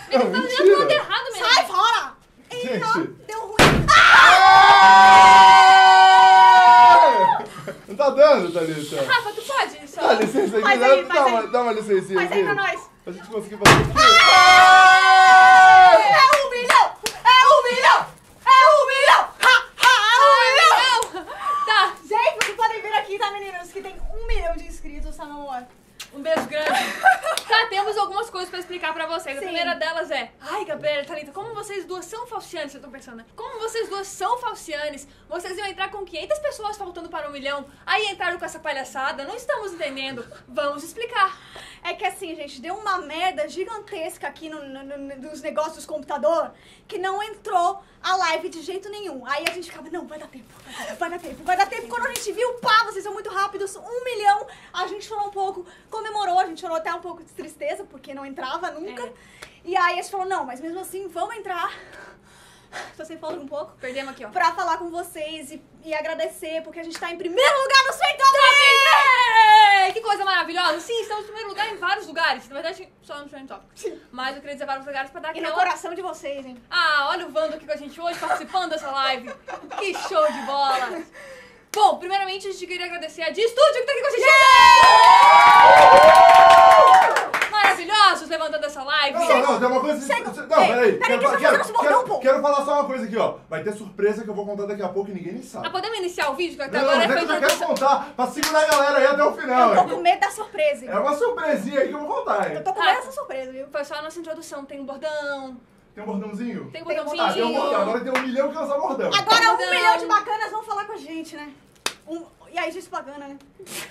Ele tá fazendo tudo errado mesmo. Sai fora! Gente. Deu ruim. Não tá dando, Thalita. Rafa, tu pode só... Dá licença aqui, Faz aí, faz aí. dá uma licencinha Faz aqui. aí pra nós. A gente conseguir fazer aqui. É 1 milhão! É 1 milhão! É 1 milhão! É 1 milhão! Tá, Gente, vocês podem ver aqui, tá, meninos? Que tem 1 milhão de inscritos, tá, meu amor? um beijo grande. Tá, temos algumas coisas pra explicar pra vocês. A Sim. primeira delas é... Ai, Gabriela, Thalita, como vocês duas são falcianes, vocês estão pensando, né? Como vocês duas são falcianes, vocês iam entrar com 500 pessoas faltando para 1 milhão, aí entraram com essa palhaçada, não estamos entendendo. Vamos explicar. É que assim, gente, deu uma merda gigantesca aqui nos negócios dos computador que não entrou a live de jeito nenhum. Aí a gente ficava, não, vai dar tempo, vai dar tempo, vai dar tempo. Quando a gente viu, pá, vocês são muito rápidos, 1 milhão, a gente chorou um pouco, comemorou, a gente chorou até um pouco de tristeza, porque não entrava nunca. É. E aí a gente falou, não, mas mesmo assim, vamos entrar. Tô sem fôlego um pouco. Perdemos aqui, ó. Pra falar com vocês e agradecer, porque a gente tá em primeiro lugar no Trend Topics! Ei, que coisa maravilhosa. Sim, estamos em primeiro lugar em vários lugares. Na verdade, só no Trend Topics. Sim. Mas eu queria dizer vários lugares pra dar E no aquela... coração de vocês, hein? Ah, olha o Vando aqui com a gente hoje, participando dessa live. Que show de bola. Bom, primeiramente a gente queria agradecer a Di-Studio que tá aqui com a gente. Maravilhosos, levantando essa live. Não, tem uma coisa... Não, peraí. Peraí, que eu tô fazendo esse bordão, pô. Quero falar só uma coisa aqui, ó. Vai ter surpresa que eu vou contar daqui a pouco e ninguém nem sabe. Ah, podemos iniciar o vídeo? Que até Não, agora mas é que foi eu já quero introdução. contar pra segurar a galera aí até o final. Eu tô hein? com medo da surpresa, hein? É uma surpresinha aí que eu vou contar, Eu hein? tô com medo dessa surpresa, viu? Foi só a nossa introdução. Tem um bordão, Tem um bordãozinho? tem um Tem um bordãozinho. Ah, tem um bordão. Agora tem 1 milhão que é só bordão. Agora 1 Bordão. milhão de bacanas vão falar com a gente, né? E aí, gente bacana, né?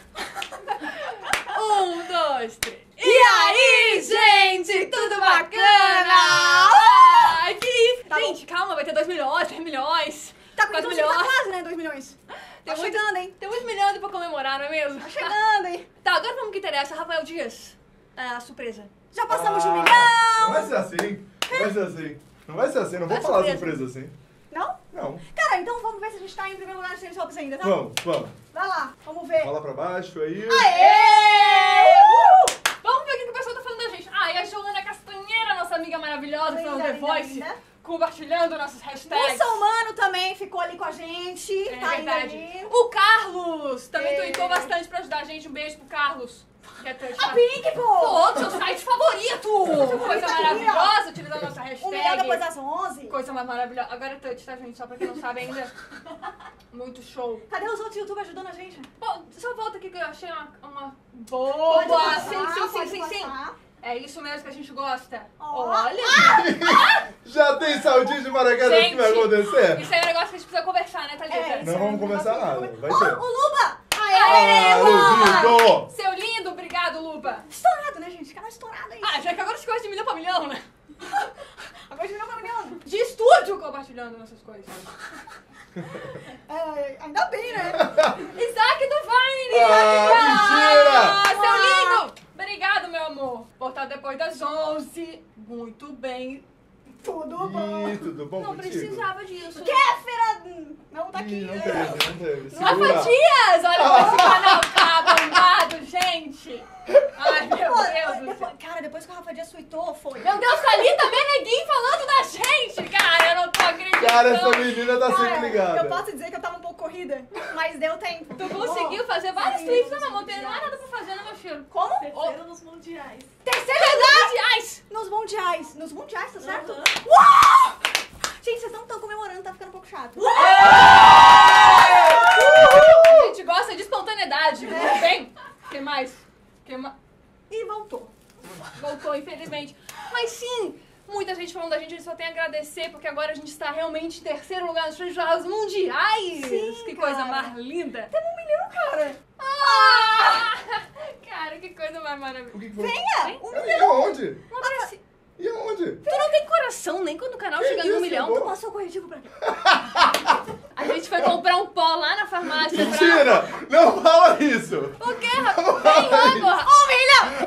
1, 2, 3. E aí, gente? Tudo bacana? Ai, que... Tá gente, calma, vai ter 2 milhões, 3 milhões. Tá com 4 então, tá milhões. quase, né? 2 milhões. Tá Tem chegando, hein? Tem uns milhões pra comemorar, não é mesmo? Tá chegando, hein? Tá, agora vamos ao que interessa. Rafael Dias, a surpresa. Já passamos de 1 Não milhão! vai ser assim. Não vai ser assim. Não vai ser assim. Não vou É falar surpresa. surpresa assim. Não? Não. Cara, então vamos ver se a gente tá em primeiro lugar no Trend Topics ainda, tá? Vamos. Vai lá, vamos ver. Fala pra baixo aí. Aê! Vamos ver o que o pessoal tá falando da gente. Ah, e a Joana Castanheira, nossa amiga maravilhosa, que tá no Linda, The linda, Voice, linda. compartilhando nossos hashtags. Muçulmano também ficou ali com a gente, É tá ainda verdade. ali. O Carlos também É. tweetou bastante pra ajudar a gente. Um beijo pro Carlos. Que é A Pink, pô! Pô, seu site favorito! Coisa aqui, ó. maravilhosa, utilizando a nossa 1 hashtag. milhão depois das 11. Coisa mais maravilhosa. Agora é touch, tá, gente? Só pra quem não sabe ainda. Muito show. Cadê os outros youtubers ajudando a gente? Bom, só volta aqui que eu achei uma Pode boa. passar, Sim. pode passar. É isso mesmo que a gente gosta. Ó. Olha! Já tem saudinho de paraquedas que vai Gente, acontecer? Isso aí é um negócio que a gente precisa conversar, né, Thalita? É, isso Não aí, vamos conversar nada. Vai Ó, ter. o Luba! Aê, Luba! Seu lindo, obrigado, Lupa. Estourado, né, gente? Canal estourado aí. Ah, já que agora as coisas de milhão pra milhão, né? Agora de milhão pra milhão. De estúdio compartilhando nossas coisas. É, ainda bem, né? Isaac do Vine! Ah, mentira! Seu lindo! Obrigado, meu amor. Voltado depois das 11. Muito bem. Tudo bom. Ih, tudo bom Não contigo? precisava disso. Kéfera não tá aqui. Ih, não né? teve. Rafa Segura. Dias! Olha como esse canal tá bombado, gente! Ai, meu Pô, Deus do céu. depois, cara, depois que o Rafa Dias tweetou, foi. Meu Deus, Thalita Meneguin falando da gente! Cara, eu não tô acreditando. Cara, essa menina tá Cara, sempre ligada. eu posso dizer que eu tava um pouco corrida, mas deu tempo. Tu conseguiu fazer vários clipes, né, meu amor? Não tem mais nada pra fazer, né, meu filho? Como? Terceiro nos mundiais. Terceiro Mundiais! nos mundiais. Nos mundiais, tá certo? Aham. Uau! Gente, vocês não estão comemorando, tá ficando um pouco chato. A gente gosta de espontaneidade. Muito bem. O que mais? E voltou. Voltou, infelizmente. Mas sim, muita gente falando da gente, a gente só tem a agradecer, porque agora a gente está realmente em terceiro lugar nos jogos mundiais. Sim, que cara. coisa mais linda. Temos 1 milhão, cara. Ah! Cara, que coisa mais maravilhosa. O que foi? Venha! 1 E milhão. aonde? Não aparece. E aonde? Tu não tem coração nem quando o canal chega em 1 isso, milhão. amor? Tu passou o corretivo pra quê? A gente foi comprar um pó lá na farmácia pra... Mentira! Não fala isso! O quê, Rafa? Vem logo! 1 milhão!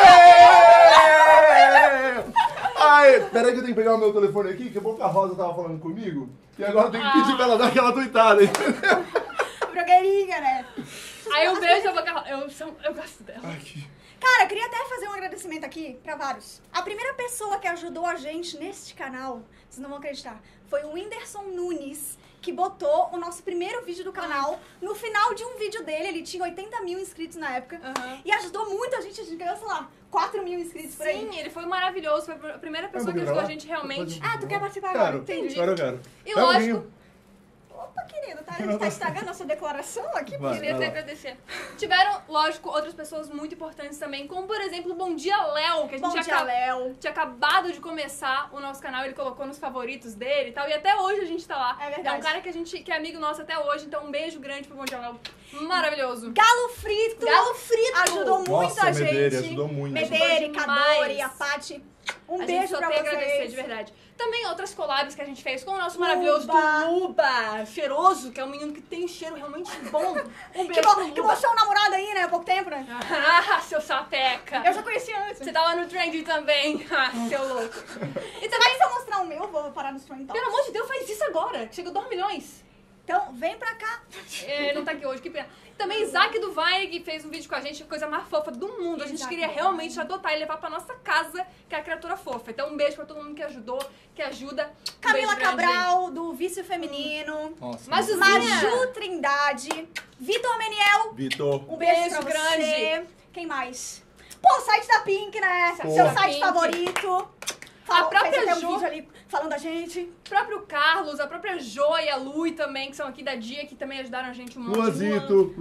Aê! Ai, peraí que eu tenho que pegar o meu telefone aqui, que a Boca Rosa tava falando comigo. E agora eu tenho que pedir pra ela dar aquela tuitada, entendeu? Blogueirinha, né? Aí um beijo, eu gosto dela. Ai, que... Cara, queria até fazer um agradecimento aqui pra vários. A primeira pessoa que ajudou a gente neste canal, vocês não vão acreditar, foi o Whindersson Nunes, que botou o nosso primeiro vídeo do canal no final de um vídeo dele. Ele tinha 80 mil inscritos na época. E ajudou muito a gente ganhou, sei lá, 4 mil inscritos por aí. Sim, ele foi maravilhoso. Foi a primeira pessoa que ajudou a gente realmente. Ah, tu quer participar agora? Entendi. Agora eu quero. E lógico... Opa, querido, tá? A gente tá estragando a sua declaração aqui. Queria até agradecer. Tiveram, lógico, outras pessoas muito importantes também, como, por exemplo, o Bom Dia Léo, que a gente tinha acabado de começar o nosso canal, ele colocou nos favoritos dele e tal, e até hoje a gente tá lá. É verdade. É um cara que é amigo nosso até hoje, então um beijo grande pro Bom Dia Léo. Maravilhoso. Galo Frito! Ajudou muito a gente. Medeira, ajudou muito. Medeira, Cadori, a Paty. Um beijo pra vocês. Agradecer, de verdade. Também outras collabs que a gente fez com o nosso maravilhoso Luba, cheiroso, que é um menino que tem um cheiro realmente bom. Um beijo pro Luba. Que mostrou um namorado aí, né? Há pouco tempo, né? Ah, seu sapeca. Eu já conhecia antes. Você tava no trending também. Ah, seu louco. E também, se eu mostrar o meu, vou parar nos trending talks. Pelo amor de Deus, faz isso agora. Chegou 2 milhões. Então, vem pra cá. Ele não tá aqui hoje, que pena. Também Isaac do Vine, que fez um vídeo com a gente, a coisa mais fofa do mundo. A gente queria realmente adotar e levar pra nossa casa, que é a criatura fofa. Então, um beijo pra todo mundo que ajudou, que ajuda. Camila Cabral, do Vício Feminino. Nossa, Maju Trindade. Vitor Meniel. Vitor. Um beijo pra grande. você. Quem mais? Pô, o site da Pink, né? Pô. Seu site Pink. favorito. A própria fez até um Jo. vídeo ali falando da gente. O próprio Carlos, a própria Jo e a Lui também, que são aqui da Dia, que também ajudaram a gente um monte. Luazito.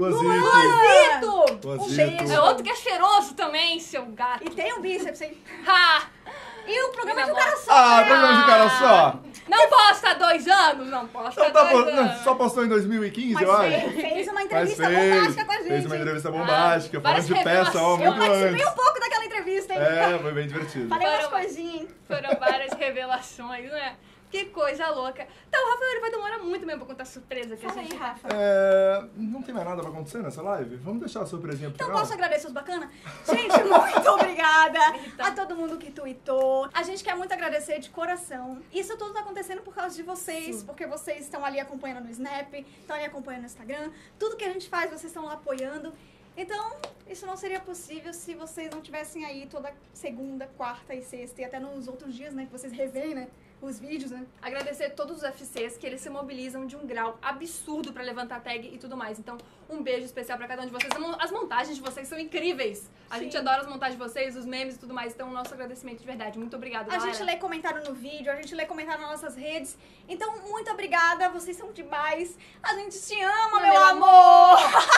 Luazito! Um beijo. É outro que é cheiroso também, seu gato. E tem um bíceps aí. Ha! E o programa Me de um namora. cara só. Ah, programa de cara só. Não posta há 2 anos? Não posta há Então tá 2 bom, anos. só postou em 2015, Mas eu acho. fez uma Mas entrevista bombástica com a gente. Fez uma entrevista bombástica, falando várias de peça, ó, revelações. Eu muito participei antes. um pouco daquela entrevista, hein? É, foi bem divertido. Falei umas Foram- coisinhas, hein? Foram várias revelações, né? Que coisa louca. Então, o Rafael ele vai demorar muito mesmo pra contar a surpresa que a Fala aí, gente... Rafa. Não tem mais nada pra acontecer nessa live? Vamos deixar a surpresinha pro Então final? posso agradecer os bacanas? Gente, muito obrigada a todo mundo que tweetou. A gente quer muito agradecer de coração. Isso tudo tá acontecendo por causa de vocês, porque vocês estão ali acompanhando no Snap, estão ali acompanhando no Instagram. Tudo que a gente faz, vocês estão lá apoiando. Então, isso não seria possível se vocês não tivessem aí toda segunda, quarta e sexta, e até nos outros dias, né, que vocês revêem, né, os vídeos, né? Agradecer todos os FCs que eles se mobilizam de um grau absurdo pra levantar tag e tudo mais. Então, um beijo especial pra cada um de vocês. As montagens de vocês são incríveis. A gente adora as montagens de vocês, os memes e tudo mais. Então, nosso agradecimento de verdade. Muito obrigada, A galera. gente lê comentário no vídeo, a gente lê comentário nas nossas redes. Então, muito obrigada, vocês são demais. A gente te ama, meu amor!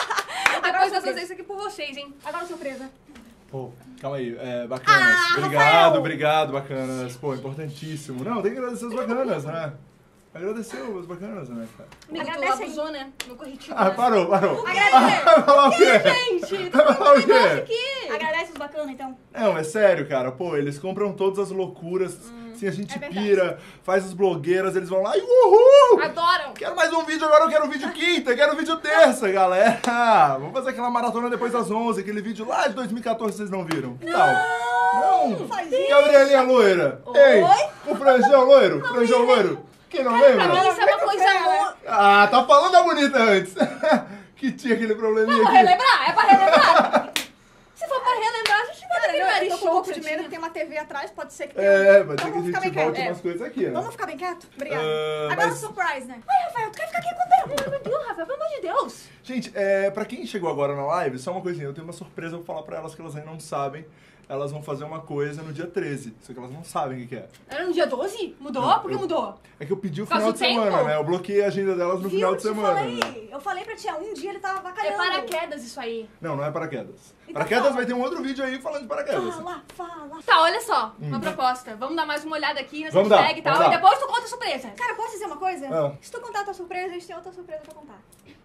Depois nós vamos fazer isso aqui por vocês, hein? Agora surpresa. Pô, calma aí, bacanas. Rafael! Obrigado, bacanas. Pô, importantíssimo. Não, tem que agradecer os bacanas, né? Agradecer os bacanas, né, cara? Amigo, tu Agradece aí. abusou, né? No corretivo, Ah, né? parou. Agradecer. Vai falar o quê? Gente, Vai falar o quê? aqui. Agradece os bacanas, então. Não, é sério, cara. Pô, eles compram todas as loucuras. Assim, a gente É verdade. pira, faz as blogueiras, eles vão lá e uhul! Adoram. Quero mais um vídeo agora, eu quero um vídeo quinta, quero um vídeo terça, galera! Vamos fazer aquela maratona depois das 11, aquele vídeo lá de 2014 vocês não viram? Que tal? Não! Faz isso. Gabrielinha loira! Ei! O franjão loiro! Franjão loiro! Quem não lembra? Pra mim isso é uma coisa muito... Ah, tá falando da bonita antes! Que tinha aquele probleminha Vamos aqui. relembrar? É pra relembrar? Se for pra relembrar, a gente vai Cara, naquele eu tô reality com um show pouco que de você medo, tinha. tem uma TV atrás, pode ser que tenha. Pode ser que a Vamos ficar gente bem volte quieto. umas coisas aqui, né? Vamos ficar bem quieto? Obrigada. Ah, Agora mas- um surprise, né? Ai, Rafael, tu quer ficar aqui quanto tempo? Meu Deus, Rafael, pelo amor de Deus. Gente, pra quem chegou agora na live, só uma coisinha, eu tenho uma surpresa pra falar pra elas que elas ainda não sabem. Elas vão fazer uma coisa no dia 13, só que elas não sabem o que é. Era no dia 12? Mudou? Não, Por que eu- mudou? É que eu pedi o Faz final o de semana, tempo? né? Eu bloqueei a agenda delas no Viu? final Eu de te semana. né? falei. Eu falei pra tia, um dia ele tava É bacalhando. paraquedas isso aí. Não, não é paraquedas. Então Paraquedas fala. vai ter um outro vídeo aí falando de paraquedas. Fala. Tá, olha só, uma proposta. Vamos dar mais uma olhada aqui nessa Vamos dar, hashtag e tal, vamos e dar. depois tu conta a surpresa. Cara, posso dizer uma coisa? Ah. Se tu contar a tua surpresa, a gente tem outra surpresa pra contar.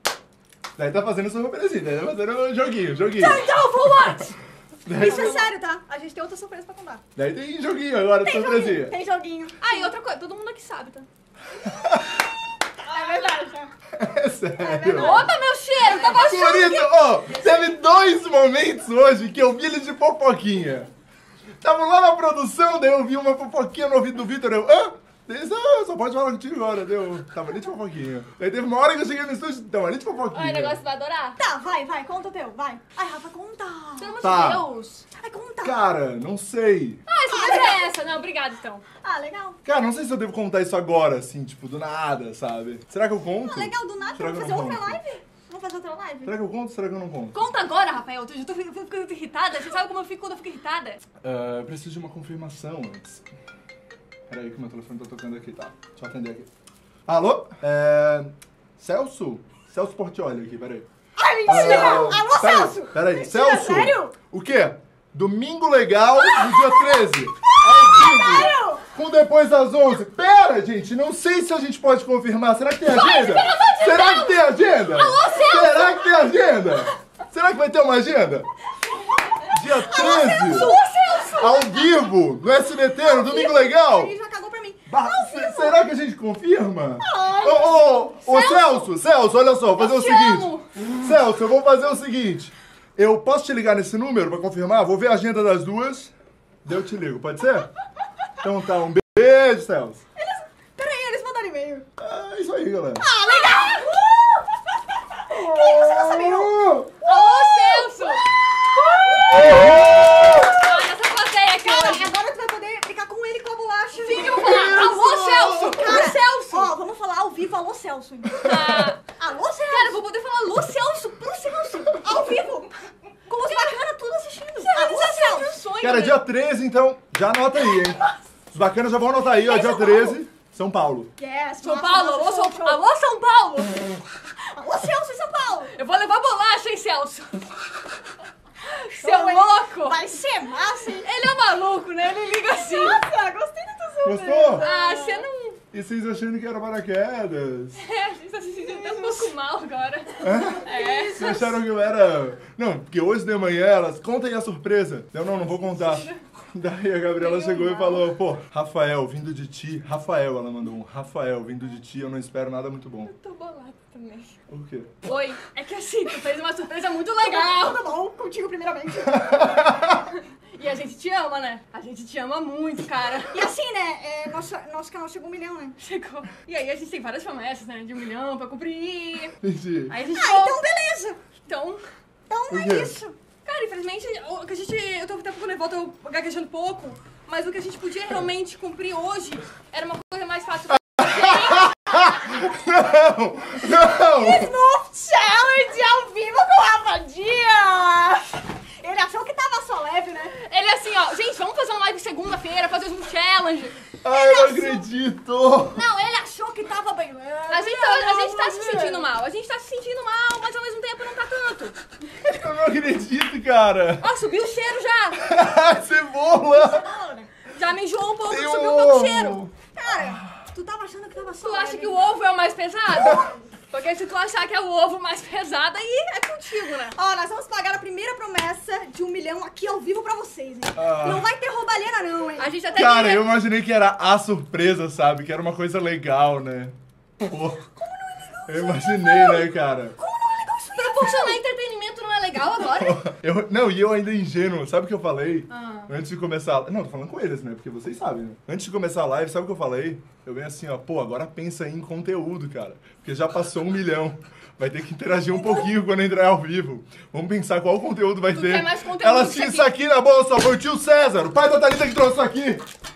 Daí tá fazendo surpresinha, daí tá fazendo um joguinho. Então, for what? Daí, Isso é sério, tá? A gente tem outra surpresa pra contar. daí tem joguinho agora, de surpresinha. Tem joguinho. Ah, e outra coisa, todo mundo aqui sabe, tá? É verdade, tá? É sério. Opa, meu cheiro, tá gostando? Por isso, ó, teve 2 momentos hoje que eu vi ele de fofoquinha. Tava lá na produção, daí eu vi uma fofoquinha no ouvido do Vitor, eu, hã? Só pode falar contigo agora, deu? Tava ali de fofoquinha. Aí teve uma hora que eu cheguei no estúdio, tava ali de fofoquinha. Ai, o negócio vai adorar. Tá, vai, conta o teu, vai. Ai, Rafa, conta. Pelo amor Tá. de Deus. Ai, conta. Cara, não sei. Ah, essa coisa é essa. Não, obrigada, então. Ah, legal. Cara, não sei se eu devo contar isso agora, assim, tipo, do nada, sabe? Será que eu conto? Ah, legal, do nada. Será Vamos que fazer eu não outra conto? live? Vamos fazer outra live? Será que eu conto ou será que eu não conto? Conta agora, Rafael. Eu tô ficando irritada. Você sabe como eu fico quando eu fico irritada? Eu preciso de uma confirmação antes. Peraí que meu telefone tá tocando aqui, tá? Deixa eu atender aqui. Alô? Celso? Celso Portiolli aqui, peraí. Ai, mentira! Alô, Peraí, Celso! Peraí, Mentira, Celso? sério? O quê? Domingo legal, no dia 13. Ao vivo. Sério? Com depois das 11. Pera, gente, não sei se a gente pode confirmar. Será que tem agenda? Será que tem agenda? Será que tem agenda? Será que vai ter uma agenda? Dia 13. Ao vivo, no SBT, no Domingo Legal. Ele já cagou pra mim. Será que a gente confirma? Ô, Celso, olha só, vou fazer o seguinte. Celso, eu vou fazer o seguinte. Eu posso te ligar nesse número pra confirmar? Vou ver a agenda das duas. Daí eu te ligo, pode ser? Então tá, um beijo, Celso. Peraí, eles mandaram e-mail. É isso aí, galera. Ah, legal! Quem você não sabia? Alô, Celso! Olha essa plateia aqui Cara, hoje. agora tu vai poder ficar com ele com a bolacha. Sim, eu vou falar. Alô, Celso! Cara, Alô, Celso! Ó, vamos falar ao vivo, alô, Celso. Ah, Alô, Celso. cara, eu vou poder falar alô, Celso pro Celso. Ao vivo. Com os bacanas tudo assistindo. Alô, Realização de um Celso. sonho, Cara, né? dia 13, então, já anota aí, hein? Os bacanas já vão anotar aí, ó, dia 13, São Paulo. Yes, São nossa, Paulo, nossa, alô, show, show. alô, São Paulo! Alô, Celso em São Paulo. Eu vou levar bolacha, hein, Celso? Seu louco! Vai ser massa, hein? Ele é maluco, né? Ele liga assim. Nossa, gostei do teu som. Gostou? Ah, você não... E vocês achando que era paraquedas? É, a gente tá se sentindo até um pouco mal agora. É. Vocês acharam que eu era... Não, porque hoje de manhã elas... Contem a surpresa. Eu não vou contar. Daí a Gabriela chegou e falou, pô, Rafael, vindo de ti... Rafael, ela mandou um Rafael, vindo de ti, eu não espero nada muito bom. Tô bolada também. O quê? Oi, é que assim, tu fez uma surpresa muito legal. Tudo bom? Contigo primeiramente. E a gente te ama, né? A gente te ama muito, cara. E assim, né? Nosso canal chegou 1 milhão, né? Chegou. E aí a gente tem várias promessas, né? De 1 milhão pra cumprir. Entendi. Aí a gente... Ah, então beleza. Então... Então O é quê? isso. Cara, infelizmente, o que a gente... Eu tô até um pouco nervosa, tô gaguejando pouco. Mas o que a gente podia realmente cumprir hoje era uma coisa mais fácil. Não! Smooth Challenge ao vivo com o Rafa Dias. Ele achou que tava só leve, né? Ele assim, ó, gente, vamos fazer uma live segunda-feira, fazer um challenge. Ai, eu não acredito! Não, ele achou que tava bem leve. A gente tá se sentindo mal, a gente tá se sentindo mal, mas ao mesmo tempo não tá tanto. Eu não acredito, cara! Ó, subiu o cheiro já. Cebola! Já me enjoou um pouco, Tem subiu um pouco o ovo. cheiro. Cara, tu tava achando que tava só Tu leve. acha que o ovo é o mais pesado? Porque se tu achar que é o ovo mais pesado, aí é contigo, né? Ó, nós vamos pagar a primeira promessa de 1 milhão aqui ao vivo pra vocês, hein? Ah. Não vai ter roubalheira não, hein? A gente até Cara, queria- eu imaginei que era a surpresa, sabe? Que era uma coisa legal, né? Pô. Como não é legal? Eu imaginei, né, cara? Proporcionar entretenimento não é legal agora? E eu ainda ingênuo, sabe o que eu falei? Ah. Antes de começar... Não, tô falando com eles, né? Porque vocês sabem, né? Antes de começar a live, sabe o que eu falei? Eu venho assim, ó, pô, agora pensa aí em conteúdo, cara. Porque já passou 1 milhão. Vai ter que interagir um pouquinho quando entrar ao vivo. Vamos pensar qual conteúdo vai Tu ter. quer mais conteúdo Ela que tinha isso isso aqui na bolsa, foi o tio César, o pai da Thalita que trouxe isso aqui.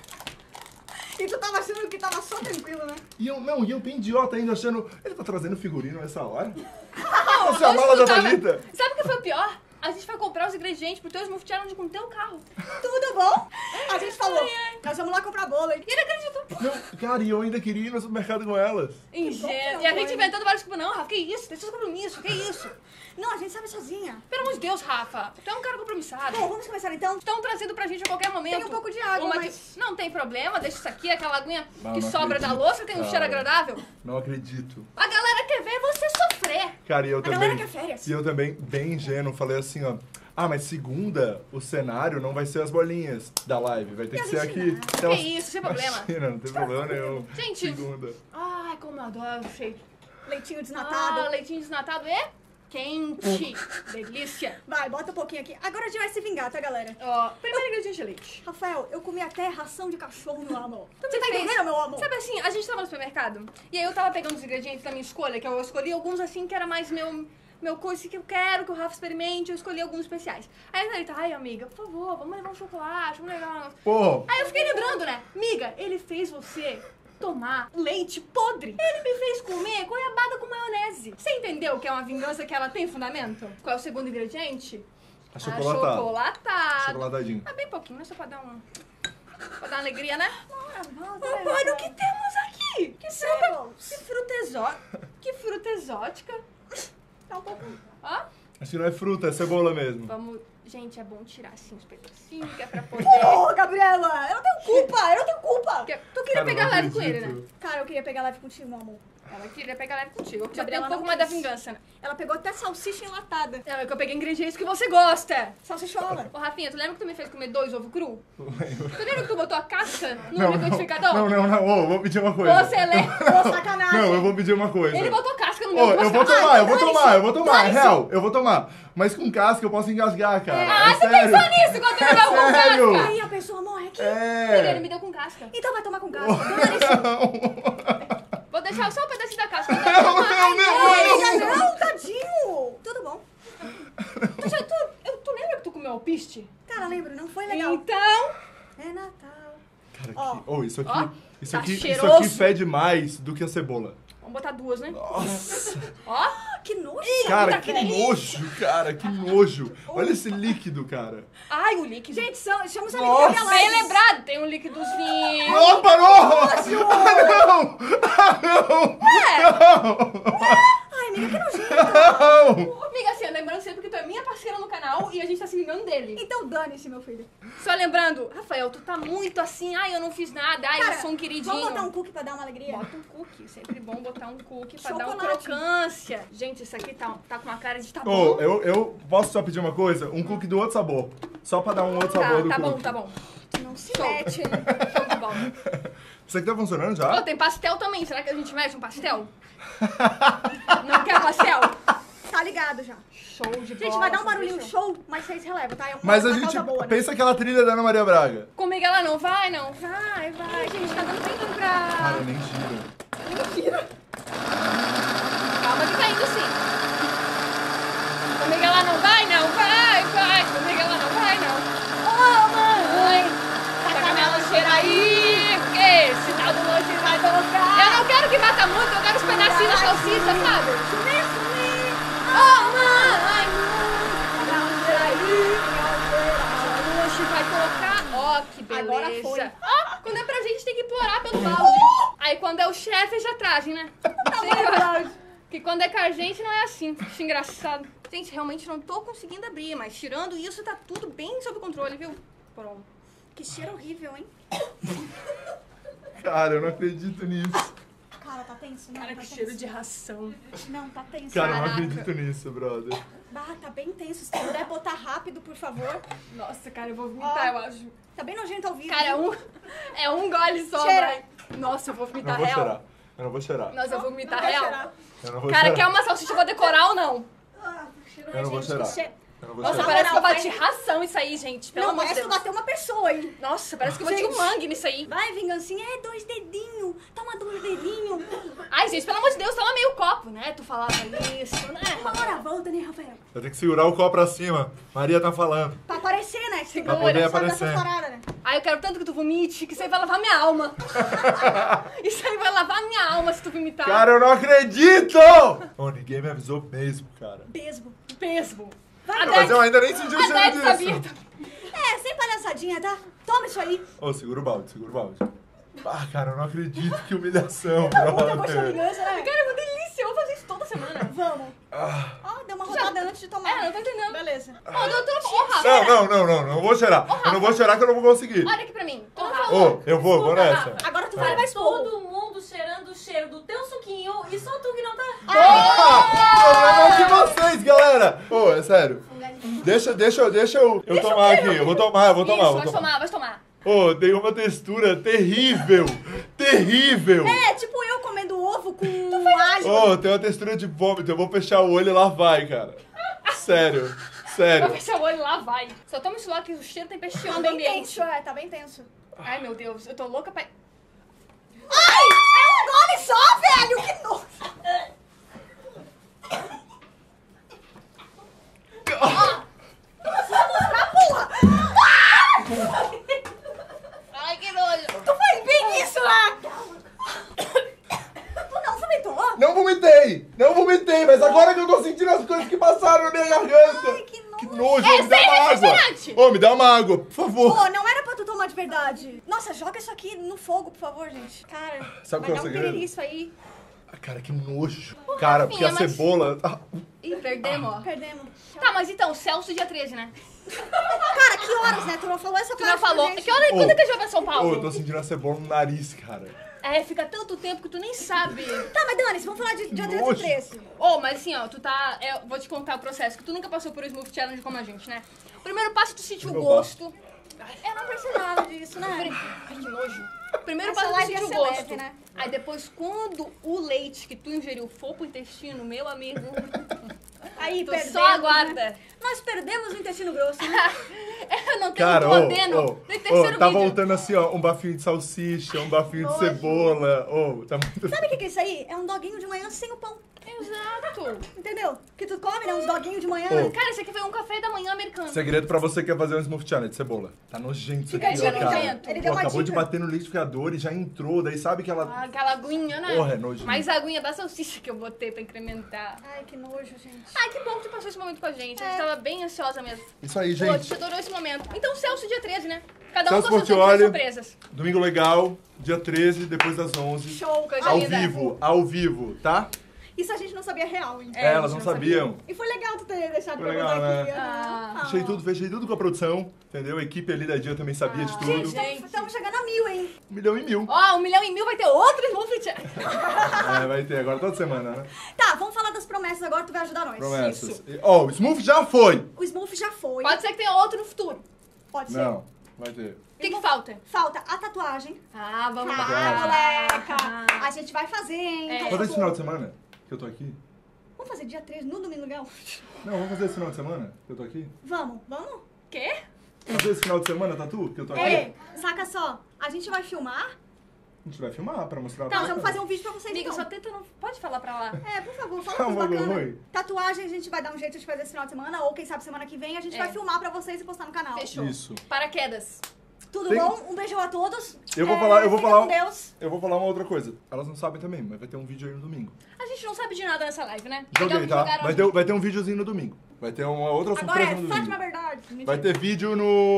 E tu tava achando que tava só tranquilo, né? E eu bem idiota ainda, achando... Ele tá trazendo figurino nessa hora? Não, Essa é a mala da escutava- Thalita. Sabe o que foi o pior? A gente vai comprar os ingredientes pro teu Smooth Challenge com o teu carro. Tudo bom? A gente falou, Ai, ai. nós vamos lá comprar bolo, hein? E ele acreditou. Não, cara, e eu ainda queria ir no supermercado com elas. Ingênuo. E a gente inventando vários tipo, não, Rafa, que isso? Tem seus compromissos, que isso? Não, a gente sabe sozinha. Pelo amor de Deus, Rafa. Tu é um cara compromissado. Bom, vamos começar então? Estão trazendo pra gente a qualquer momento. Tem um pouco de água, Uma mas- Não tem problema, deixa isso aqui, aquela aguinha Não, que não sobra da acredito. louça, tem um cheiro Cara. agradável. Não acredito. A galera quer ver você sofrer. Cara, e eu galera também. quer férias. E eu também, bem ingênuo, falei assim, ó. Ah, mas segunda, o cenário não vai ser as bolinhas da live, vai ter que ser aqui. Imagina. Então, Que isso, sem problema. Imagina, não tem problema nenhum. Gente. Segunda. Ai, como eu adoro shake. Leitinho desnatado. Ah, leitinho desnatado e quente. Delícia. Vai, bota um pouquinho aqui. Agora a gente vai se vingar, tá, galera? Ó, primeiro ingrediente é leite. Rafael, eu comi até ração de cachorro, meu amor. Tu Você me tá fez- entendendo, meu amor? Sabe assim, a gente tava no supermercado e aí eu tava pegando os ingredientes da minha escolha, que eu escolhi alguns assim que era mais meu coisa que eu quero que o Rafa experimente, eu escolhi alguns especiais. Aí a Thalita, ai amiga, por favor, vamos levar um chocolate, vamos levar um negócio. Pô, Aí eu fiquei lembrando, né? Miga, ele fez você tomar leite podre. Ele me fez comer goiabada com maionese. Você entendeu que é uma vingança que ela tem fundamento? Qual é o segundo ingrediente? achocolatado. Achocolatado. Chocolatadinho. Ah, bem pouquinho, mas só pra dar pra dar uma alegria, né? Olha, Olha o que temos aqui! Que fruta exótica. Tá um pouco... Ó, Acho que não é fruta, é cebola mesmo. vamos... Gente, é bom tirar assim os pedacinhos, que é pra poder... Ô, Gabriela, eu não tenho culpa, eu não tenho culpa. Tu queria Cara, pegar não leve com ele, acredito. né? Cara, eu queria pegar leve contigo, meu amor. Ela queria pegar leve contigo. Eu já tenho Gabriela um pouco não mais da quis. vingança, né? Ela pegou até salsicha enlatada. Não, é que eu peguei ingredientes que você gosta. Salsichola. Ô, Rafinha, tu lembra que tu me fez comer 2 ovos cru? Tu lembra que tu botou a casca no Não, liquidificador? não. Ô, vou pedir uma coisa. Você lembra? Ô, sacanagem. Não, eu vou pedir uma coisa. Ele botou casca no meu Ô, eu vou pastel. tomar, eu vou tomar. É dane-se. real, eu vou tomar. Mas com casca eu posso engasgar, cara. Ah, é você sério. pensou nisso quando tu me deu com Sério? casca? Aí a pessoa morre aqui. Ele É. me deu com casca. Então vai tomar com casca. Dane-se. Vou deixar só um pedacinho da casca. Amiga, não, tadinho. Tudo bom. Tu lembra que tu comeu alpiste? Cara, lembro, não foi legal. Então... É Natal. Cara, Ó. isso aqui, Ó, isso tá aqui cheiroso. fede mais do que a cebola. Vamos botar 2, né? Nossa. Ó. Que nojo. Cara, tá que que delícia. nojo, cara, que nojo. Olha esse líquido, cara. Ai, o líquido. Gente, chama os Nossa. amigos da Bem live. lembrado, tem um líquidozinho. Não, parou! Não! Ai, amiga, que nojento. Não! Amiga, assim, lembrando sempre que tu é minha parceira no canal e a gente tá se vingando dele. Então dane-se, meu filho. Só lembrando, Rafael, tu tá muito assim, ai, eu não fiz nada, ai, eu sou um queridinho. Vamos botar um cookie pra dar uma alegria? Bota um cookie, sempre bom botar um cookie pra dar Chocolate. uma crocância. Gente, isso aqui tá com uma cara de tá Ô, bom. eu posso só pedir uma coisa? Um cookie do outro sabor. Só pra dar um outro sabor do Tá bom, cookie. tá bom. Não se Show. mete. Show de bola. Isso aqui tá funcionando Ô, já? tem pastel também, será que a gente mete um pastel? Não quer pastel? Tá ligado já. Show de bola. Gente, vai dar um só barulhinho deixa. show, mas vocês relevam, tá? É uma, Mas a uma gente causa boa, né? pensa aquela trilha da Ana Maria Braga. Comigo ela não vai, não. Vai, gente, tá dando tempo pra... Cara, nem gira. Mentira. Calma que tá indo sim. Comigo ela não vai, não. Vai. Comigo ela não vai, não. Ô, mãe. Taca a minha lancheira aí. Porque esse tal do lanche vai tocar. Eu não quero que mata muito, eu quero os pedacinhos da salsicha, sabe? Ô, mãe. Taca a lancheira aí. O lanche vai tocar. Ó, que beleza. Agora foi. Ó, quando é pra gente tem que implorar pelo balde. Aí quando é o chefe, já trazem, né? Que quando é com a gente não é assim. Acho engraçado. Gente, realmente não tô conseguindo abrir, mas tirando isso, tá tudo bem sob controle, viu? Pronto. Que cheiro horrível, hein? Cara, eu não acredito nisso. Cara, tá tenso, né? Cara, tá que tenso. cheiro de ração. Não, tá tenso. Cara, eu não Caraca. acredito nisso, brother. Bah, tá bem tenso. Se puder botar rápido, por favor. Nossa, cara, eu vou vomitar, eu acho. Tá bem nojento ao vivo. Cara, é um gole só, Cheira. vai. Nossa, eu vou Eu vomitar não vou real. cheirar. Eu não vou cheirar. Nossa, eu vou vomitar Não vai real. cheirar. Eu não vou Cara, cheirar. quer uma salsicha, eu vou decorar ou não? Eu não vou cheirar. Eu não vou Nossa, cheirar. parece que eu moral, bati ração isso aí, gente. Pelo Não, amor de parece que Deus. bateu uma pessoa aí. Nossa, parece que eu bati Gente. um mangue nisso aí. Vai, vingancinha. É 2 dedinhos. Toma 2 dedinhos. Ai, gente, pelo amor de Deus, toma meio copo, né? Tu falava isso, né? Uma hora volta, né, Rafael? Eu tenho que segurar o copo pra cima. Maria tá falando. Pra aparecer, né? Pra poder Sabe aparecer. dessas paradas, né? Ai, eu quero tanto que tu vomite, que isso aí vai lavar minha alma. Isso aí vai lavar minha alma se tu vomitar. Cara, eu não acredito! Ô, ninguém me avisou mesmo, cara. Besmo. Mesmo. Vai, Mas eu ainda nem senti o A cheiro Dete sabia. disso. É, sem palhaçadinha, tá? Toma isso aí. Ô, segura o balde, segura o balde. Ah, cara, eu não acredito. Que humilhação, Puta gosto de brother. vingança, né? Cara, é uma delícia. Eu vou fazer isso toda semana. Vamos. Ah. Ó, deu uma rodada antes de tomar. É, não tô entendendo. Beleza. Ó, doutora, ô, Rafa. Não vou cheirar. Eu não vou cheirar que eu não vou conseguir. Olha aqui pra mim. Tu não Ô, falou. eu vou Escuta, nessa. Rafa. Agora tu vai levar esporro. Todo mundo cheirando o cheiro do teu suquinho e só tu que não tá. Ah, o problema é de vocês, galera. Pô, é sério. Deixa eu tomar aqui. Eu vou tomar. Isso, vai tomar. Ô, tem uma textura terrível. Terrível. É, tipo eu comendo ovo com alho nojo! Ô, tem uma textura de vômito. Eu vou fechar o olho e lá vai, cara. Sério. Vai Sério. fechar o olho lá, vai. Só toma esse lá que o cheiro tá Tá empesteando o bem ambiente. tenso, tá bem tenso. Ai, meu Deus, eu tô louca pra... Ai! É um gole só, velho! Que nojo! Ai, que nojo. Tu faz bem isso, né? Tu não vomitou? Não vomitei! Não vomitei, mas agora que eu tô sentindo as coisas que passaram na minha garganta. Ai, que nojo. Que nojo, É me dá sem uma água. refrigerante. Ô, me dá uma água, por favor. Pô, não era pra tu tomar de verdade. Nossa, joga isso aqui no fogo, por favor, gente. Cara, Sabe vai qual é dar o um segredo? piriri isso aí. Ah, cara, que nojo. Cara, porque a Rafinha, mas- cebola... Ah, Ih, perdemos, ó. Perdemos. Tá, mas então, Celso dia 13, né? Cara, que horas, né? Tu não falou essa Tu parte não falou. pra gente. Que hora, Ô. quando é que a gente vai pra São Ô, Paulo? eu tô sentindo a cebola no nariz, cara. É, fica tanto tempo que tu nem sabe. Tá, mas Dani, vamos falar de dia 13 nojo. e 13. Ô, mas assim, ó, tu tá... Vou te contar o processo, que tu nunca passou por um Smooth Challenge como a gente, né? O primeiro passo, tu sentiu o Meu gosto. Eu não pensei nada disso, né? Ai, que nojo. Primeiro Essa passo, tu live ia sentiu o ser gosto. leve, né? Aí depois, quando o leite que tu ingeriu for pro intestino, meu amigo, Aí, tu perdemos, só aguarda. né? Nós perdemos o intestino grosso, né? Eu não tenho Cara, duodeno no terceiro tá vídeo. voltando assim, ó, um bafinho de salsicha, um bafinho de Nojo. cebola. Ô, tá muito... Sabe o que é isso aí? É um doguinho de manhã sem o pão. Exato. Entendeu? Que tu come, né? Uns doguinhos de manhã. Ô. Cara, esse aqui foi um café da manhã americano. Segredo pra você que quer fazer um smoothie challenge, cebola. Tá nojento isso Fica aqui, ó, nojento. cara. Ele Pô, deu uma acabou de dica. bater no liquidificador e já entrou, daí sabe que ela... Ah, aquela aguinha, né? Porra, é nojento. Mais a aguinha da salsicha que eu botei pra incrementar. Ai, que nojo, gente. Ai, que bom que tu passou esse momento com a gente. A gente É. tava bem ansiosa mesmo. Isso aí, Pô, a gente. gente adorou esse momento. Então, Celso, dia 13, né? Cada um Celso com suas Portiolli. surpresas. Domingo legal, dia 13, depois das 11. Show. Coisa Ao linda. ao vivo, tá? Isso a gente não sabia real, hein? É, Elas a não gente não sabiam. E foi legal tu ter deixado Foi pra legal, botar aqui. né? Ah. Fechei tudo com a produção, entendeu? A equipe ali da Dia também sabia de tudo. Gente, estamos chegando a 1000, hein? 1.000.000. Ó, 1 milhão e 1.000 vai ter outro Smoothie Challenge. É, vai ter agora toda semana, né? Tá, vamos falar das promessas agora, tu vai ajudar nós. Promessas. Isso. Ó, o Smooth já foi. O Smooth já foi. Pode ser que tenha outro no futuro. Pode ser. Não, vai ter. O que falta? Falta a tatuagem. Ah, vamos Ah, marcar. moleca. A gente vai fazer, hein? É. Então, Fazer esse final de semana que eu tô aqui? Vamos fazer dia 13 no domingo legal? Não, vamos fazer esse final de semana que eu tô aqui? Vamos, vamos? Quê? Fazer esse final de semana, Tatu, que eu tô aqui? Ei, saca só. A gente vai filmar. A gente vai filmar pra mostrar Tá, pra vamos fazer um vídeo pra vocês, Amiga, então. só tenta não... Pode falar pra lá. É, por favor, fala Tá um uma coisa bagulho bacana. ruim. Tatuagem a gente vai dar um jeito de fazer esse final de semana, ou quem sabe semana que vem a gente É. vai filmar pra vocês e postar no canal. Fechou. Isso. Paraquedas. Tudo Tem- bom? Um beijão a todos. Eu vou falar- fica com Deus. Eu vou falar uma outra coisa. Elas não sabem também, mas vai ter um vídeo aí no domingo. A gente não sabe de nada nessa live, né? Joguei, Legal que tá? jogaram Vai ter um videozinho no domingo. Vai ter uma outra Agora surpresa é no Fátima domingo. Verdade. Vai ter vídeo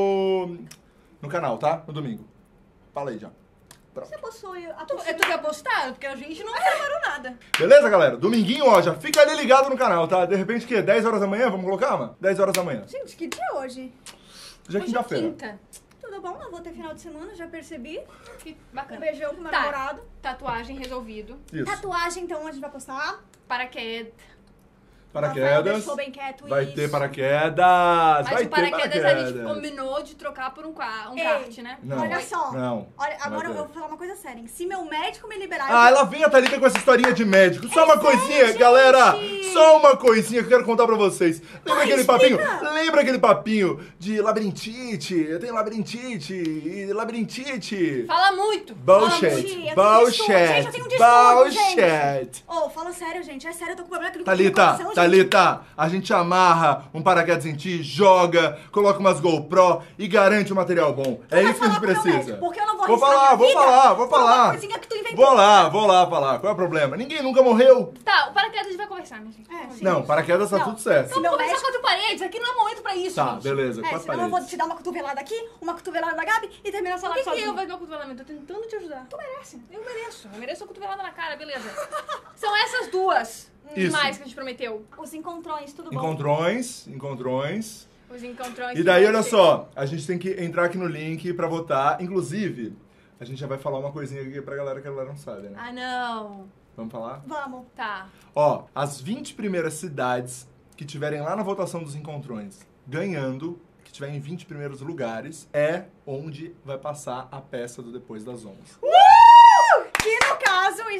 no canal, tá? No domingo. Fala aí já. Pronto. Você postou a Tu quer postar? Porque a gente não preparou nada. Beleza, galera? Dominguinho, ó, já fica ali ligado no canal, tá? De repente, o quê? 10 horas da manhã? Vamos colocar, mano? 10 horas da manhã. Gente, que dia é hoje? Já é Hoje é quinta-feira. quinta. Tudo bom? Eu vou ter final de semana, já percebi. Que Um bacana. beijão pro meu Tá. namorado. Tatuagem resolvido. Isso. Tatuagem, então, a gente vai postar. Paraquedas. Rafael Paraquedas. deixou bem quieto Vai isso. ter paraquedas. Mas Vai o ter paraquedas a gente paraquedas. combinou de trocar por um Ei. kart, né? Não. Olha só. Não. Olha, Vai agora eu ter. vou falar uma coisa séria, hein? Se meu médico me liberar... Ah, eu vou- ela vem a Thalita com essa historinha de médico. Só uma sério, coisinha, gente? galera. Só uma coisinha que eu quero contar pra vocês. Lembra Ai, aquele explica. papinho? Lembra aquele papinho de labirintite? Eu tenho labirintite e labirintite. Fala muito. Bullshit. eu tenho distúrbio. Bullshit. Gente, eu tenho distúrbio, gente. Bullshit. Ô, fala sério, gente. É sério, eu tô com problema aqui no Thalita, coração, gente. Thalita, a gente amarra um paraquedas em ti, joga, coloca umas GoPro e garante um material bom. É vai isso que a gente falar pro meu precisa. médico, porque eu não vou Vou arriscar falar, minha vou vida falar, vou por uma falar. coisinha que tu inventou. Vou lá falar. Qual é o problema? Ninguém nunca morreu. Tá, o paraquedas a gente vai conversar, minha gente. É, sim. Não, paraquedas tá Não. tudo certo. Meu Vamos conversar médico- contra paredes, aqui não é momento pra isso, Tá, gente. beleza. É, Quatro senão eu vou paredes. te dar uma cotovelada aqui, uma cotovelada da Gabi e terminar essa Por live que eu sozinha. vai dar o cotovelamento? Tô tentando te ajudar. Tu merece. Eu mereço. Eu mereço a cotovelada na cara, beleza. São essas duas. Isso. Mais que a gente prometeu. Os encontrões, tudo bom? Encontrões. Os encontrões. E daí, que olha vai ter. só, a gente tem que entrar aqui no link pra votar. Inclusive, a gente já vai falar uma coisinha aqui pra galera que a galera não sabe, né? Ah, não. Vamos falar? Vamos. Tá. Ó, as 20 primeiras cidades que tiverem lá na votação dos encontrões ganhando, que tiverem em 20 primeiros lugares, é onde vai passar a peça do Depois das 11. Que no caso estreia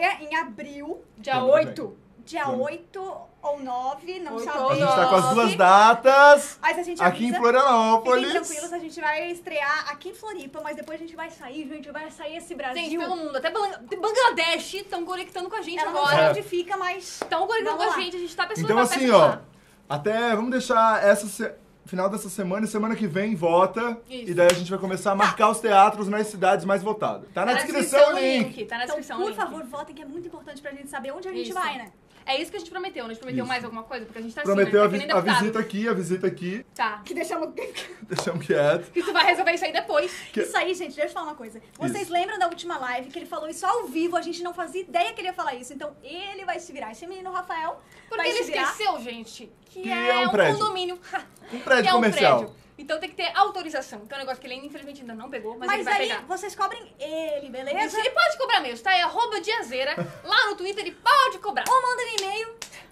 estreia em abril, Dia Vamos 8. dia 8 ou 9, não 8 ou sabemos. A gente tá com as 9. duas datas Mas a gente aqui em avisa. Florianópolis. Fiquem tranquilos, a gente vai estrear aqui em Floripa, mas depois a gente vai sair, gente, vai sair esse Brasil. Gente, pelo mundo. Até Bangladesh estão conectando com a gente Ela não agora. sei onde fica, mas... Estão conectando com Vamos a lá. gente. A gente tá pensando Então na assim, festa ó, lá. até vamos deixar final dessa semana e semana que vem vota. Isso. E daí a gente vai começar a marcar os teatros nas cidades mais votadas. Tá na descrição o link. Tá na Então, descrição o por link. favor, votem, que é muito importante pra gente saber onde a gente Isso. vai, né? É isso que a gente prometeu. A gente prometeu Isso. mais alguma coisa? Porque a gente tá Prometeu assim, né? Tá que nem a deputado. visita aqui. Tá. Que deixamos... Deixamos quieto. Que tu vai resolver isso aí depois. Isso aí, gente, deixa eu falar uma coisa. Vocês Isso. lembram da última live que ele falou isso ao vivo? A gente não fazia ideia que ele ia falar isso. Então, ele vai se virar. Esse menino Rafael Porque vai ele se virar. esqueceu, gente, que Que é é um um prédio. condomínio. Um prédio Que é um comercial. prédio. Então tem que ter autorização. Que é um negócio que ele, infelizmente, ainda não pegou, mas ele Mas vai aí, pegar. vocês cobrem ele, beleza? Isso, ele pode cobrar mesmo, tá? É @diazeira. Lá no Twitter ele pode cobrar. Ou manda um e-mail.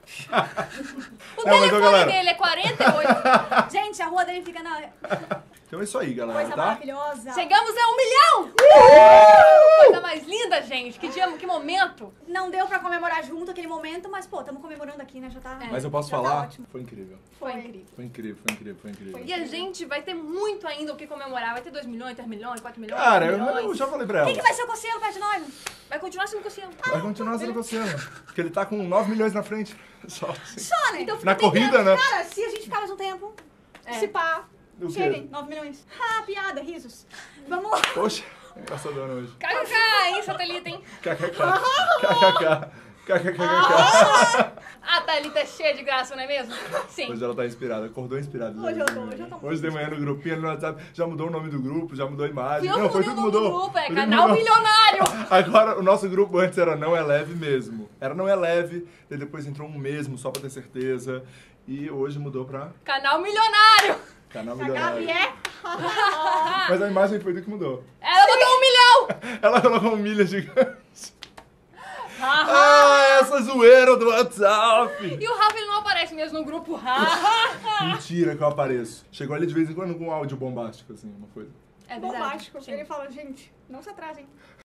O Não, mas, telefone galera. dele é 48. Gente, a rua dele fica na... Então é isso aí, galera, Coisa tá? maravilhosa. Chegamos a 1 milhão! Coisa mais linda, gente. Que dia, que momento. Não deu pra comemorar junto aquele momento, mas, pô, estamos comemorando aqui, né? Já tá... Mas eu posso já tá falar? ótimo. Foi incrível. Foi incrível. Foi incrível, foi incrível, foi incrível. E a gente vai ter muito ainda o que comemorar. Vai ter 2 milhões, 3 milhões, 4 milhões, Cara, 5 milhões. eu já falei pra ela. Quem que vai ser o conselho perto de nós? Vai continuar sendo cocinhando. Vai continuar sendo você, mano. Porque ele tá com 9 milhões na frente. Só assim. Só, né? Então Na corrida, né? Cara, se a gente ficar mais um tempo, É. se pá, O quê? cheguem, 9 milhões. Ah, piada, risos. Vamos lá. Poxa, engraçadona hoje. KKK, hein, satélite, hein? KKK. KKK. KKK. A Thalita é cheia de graça, não é mesmo? Sim. Hoje ela tá inspirada, acordou inspirada. Hoje eu tô muito. Hoje de manhã no grupinho, no WhatsApp, já mudou o nome do grupo, já mudou a imagem. Fui eu Não, que foi mudei o tudo nome mudou. do grupo, é Foi tudo Canal mudou. Milionário. Agora, o nosso grupo antes era Não É Leve mesmo. Era Não É Leve, e depois entrou um mesmo, só pra ter certeza. E hoje mudou pra Canal Milionário. Canal A Gabi Milionário. é... Mas a imagem foi do que mudou. Ela botou 1 milhão. Ela colocou um milha gigante. Ah, essa zoeira do WhatsApp. E o Rafa, ele não aparece mesmo no grupo. Mentira que eu apareço. Chegou ali de vez em quando com um áudio bombástico, assim, uma coisa. É verdade. bombástico. Sim. Ele fala, gente, não se atrasem.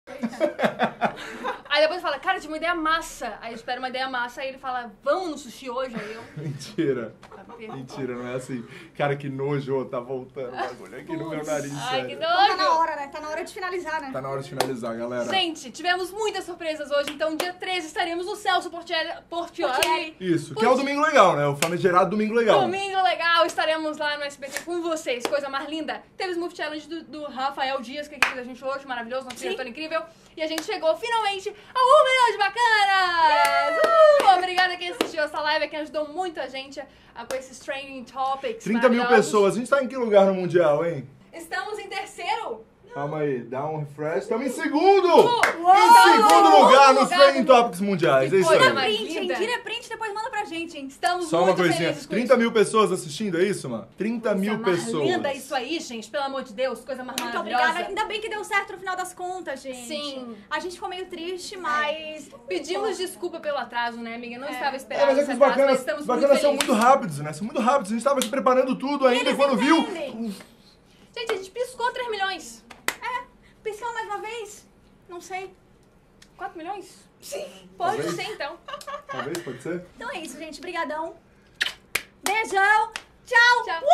Aí depois fala, cara, tive uma ideia massa. Aí eu espero uma ideia massa. Aí ele fala, vamos no sushi hoje? Aí eu... Mentira. Tá perfeito. Mentira, não é assim. Cara, que nojo, tá voltando o bagulho aqui no meu nariz, Ai, que sério. Então tá na nojo. hora, né? Tá na hora de finalizar, né? Tá na hora de finalizar, galera. Gente, tivemos muitas surpresas hoje. Então, dia 13 estaremos no Celso Portioli. Isso, que é o Domingo Legal, né? O famigerado Domingo Legal. Domingo legal, estaremos lá no SBT com vocês. Coisa mais linda. Teve o Smooth Challenge do Rafael Dias, que é aqui da gente hoje, maravilhoso, nosso diretor incrível. E a gente chegou finalmente a 1 milhão de bacanas! Obrigada a quem assistiu essa live, a quem ajudou muito a gente com esses trending topics. 30 mil maravilhosos. pessoas. A gente tá em que lugar no Mundial, hein? Estamos em terceiro. Calma aí, dá um refresh. Estamos em segundo! Uou! Em segundo lugar nos lugar Trending do- Topics mundiais. Que É isso coisa aí. mais Print, hein? linda. Tira print, depois manda pra gente, hein? Estamos Só uma muito coisinha. felizes com 30 mil pessoas assistindo, é isso, mano? 30 mil Coisa mais pessoas. linda isso aí, gente. Pelo amor de Deus, coisa mais Muito maravilhosa. obrigada. Ainda bem que deu certo no final das contas, gente. Sim. A gente ficou meio triste, mas... Pedimos desculpa pelo atraso, né, amiga? Não estava É, esperando mas é esse que os atraso, mas bacanas, estamos os muito bacanas são felizes. muito rápidos, né? São muito rápidos. A gente tava aqui preparando tudo ainda e quando viu... entendem. Gente, a gente piscou 3 milhões. Piscamos mais uma vez? Não sei. 4 milhões? Sim. Pode Talvez. ser, então. Talvez, pode ser? Então é isso, gente. Brigadão. Beijão. Tchau. Tchau.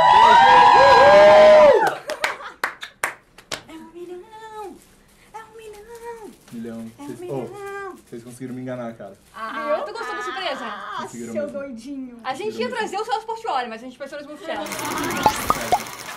É 1 milhão. É 1 milhão. Milhão. É 1 Vocês, milhão. vocês conseguiram me enganar, cara. Ah, tu gostou da surpresa? Ah, Conseguiram seu mesmo. doidinho. A gente ia trazer o Celso Portioli, mas a gente pensou no Smooth Challenge.